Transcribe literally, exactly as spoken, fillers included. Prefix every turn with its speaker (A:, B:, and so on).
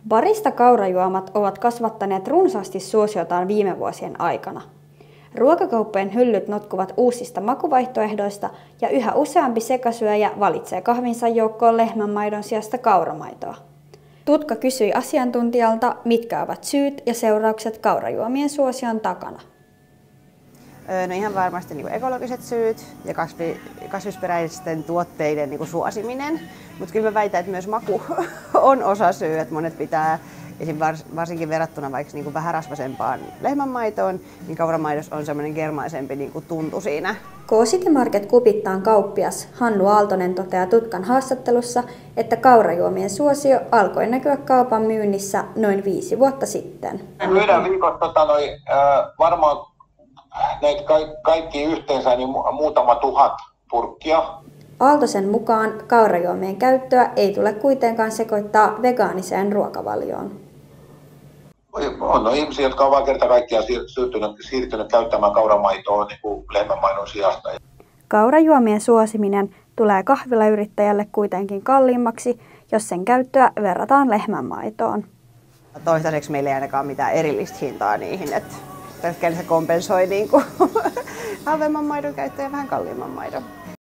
A: Barista-kaurajuomat ovat kasvattaneet runsaasti suosiotaan viime vuosien aikana. Ruokakauppojen hyllyt notkuvat uusista makuvaihtoehdoista ja yhä useampi sekasyöjä valitsee kahvinsa joukkoon lehmänmaidon sijasta kauramaitoa. Tutka kysyi asiantuntijalta, mitkä ovat syyt ja seuraukset kaurajuomien suosion takana.
B: No ihan varmasti niin kuin ekologiset syyt ja kasvi, kasvisperäisten tuotteiden niin kuin suosiminen, mutta kyllä mä väitän, että myös maku on osa syy, että monet pitää esim. Varsinkin verrattuna vaikka niin kuin vähän rasvasempaan lehmänmaitoon, niin kauramaidos on semmoinen germaisempi niin kuin tuntu siinä.
A: K-City Market Kupittaan kauppias Hannu Aaltonen toteaa Tutkan haastattelussa, että kaurajuomien suosio alkoi näkyä kaupan myynnissä noin viisi vuotta sitten.
C: Me myydään viikossa tota, noi, äh, varmaan näitä kaikki yhteensä niin muutama tuhat purkkia.
A: Aaltosen mukaan kaurajuomien käyttöä ei tule kuitenkaan sekoittaa vegaaniseen ruokavalioon.
C: On no, ihmisiä, jotka ovat kerta kaikkiaan siirtyneet, siirtyneet käyttämään kauramaitoa niin kuin lehmänmaidon sijasta.
A: Kaurajuomien suosiminen tulee kahvilayrittäjälle kuitenkin kalliimmaksi, jos sen käyttöä verrataan lehmänmaitoon.
B: Toistaiseksi meillä ei ainakaan mitään erillistä hintaa niihin, että se kompensoi niin kuin halvemman maidon käyttöä ja vähän kalliimman maidon.